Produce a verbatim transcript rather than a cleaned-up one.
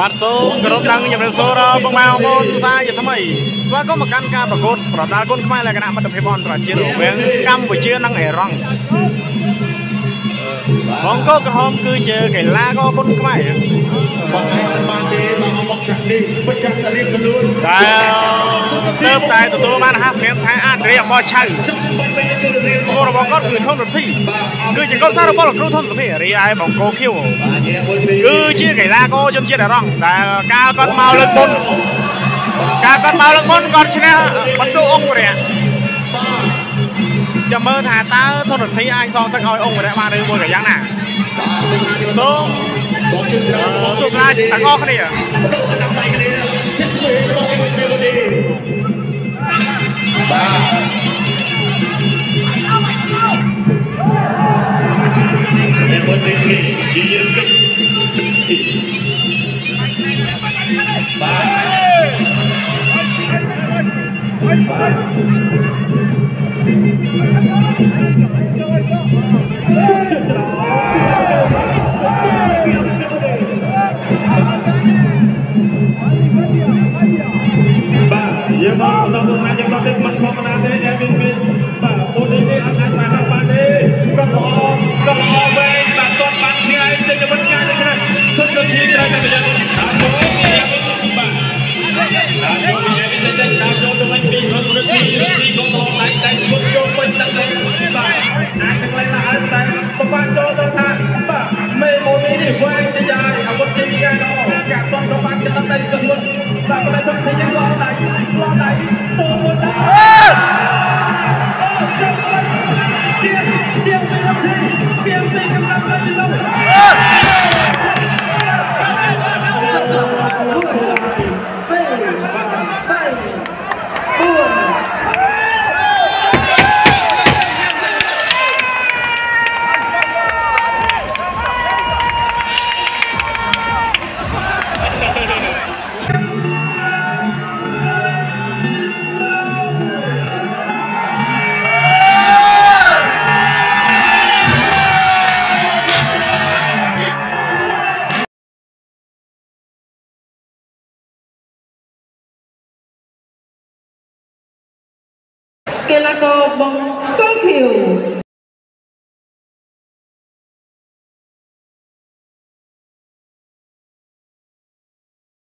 បាត់សូមគោរពដឹងជំរាបសួរបងប្អូនកូនសាជាថ្មីស្វាគមន៍មកកាន់ការប្រកួតប្រដាល់គុនខ្មែរលក្ខណៈមិត្តភាពអន្តរជាតិរវាងកម្ពុជានិងអេរ៉ង់បងកោក្រហមគឺជាកីឡាករគុនខ្មែរបងឯងមិនបានទេបងមកចាក់នេះបច្ចាក់រៀបខ្លួនតែទើបតែទទួលបានហាស្រៀនថាអាត្រេបោះឆៅឈ្មោះរបស់គាត់គឺធនរទ្ធីគឺជាកូនសាររបស់លោកគ្រូធនសុភីរីឯបងកោខៀវគឺជាកីឡាករជនជាតិអេរ៉ង់ដែលកាលគាត់មកលើកមុនកាលគាត់មកលើកមុនគាត់ឈ្នះបន្ទូអង្គរៈចាំមើលថាតើធនរទ្ធីអាចសងទឹកឲ្យអង្គរៈបានឬមួយក៏យ៉ាងណាសូមទស្សនាទាំងអស់គ្នាបាទជាយើងគិតបាទយើងមកដល់ទស្សនាយើងដល់ទេមិនធម្មតាទេដែលមានមានបាទអូនេះនេះអត់អាចបានបានទេគាត់ល្អគាត់ល្អវែងបាទគាត់បានឆ្ងាយចេញទៅមិនឆ្ងាយទេណាធនធានត្រូវតែប្រយ័ត្នតាមចូលបាទសាយកពីនេះទៅទៅតាមចូលទៅវិញពីរត់រត់ពីពីក៏តឡៃតែឈុតចូលពេញទឹកទៅបាទអាចទាំងឡៃឡើងតែប្របាចូលទៅថាបាទមេអូនេះនេះវែងជាយ៉ាអាវុធជាយ៉ាល្អកាត់តទៅបានទៅតែទៅមុនបាទតែទៅទីយ៉ាងឡដៃឡដៃទៅមុនទៅចាំបានទៀងទៀងពីនាទីទៀងពីកម្លាំងទៅកីឡាករបង្គោលខៀវ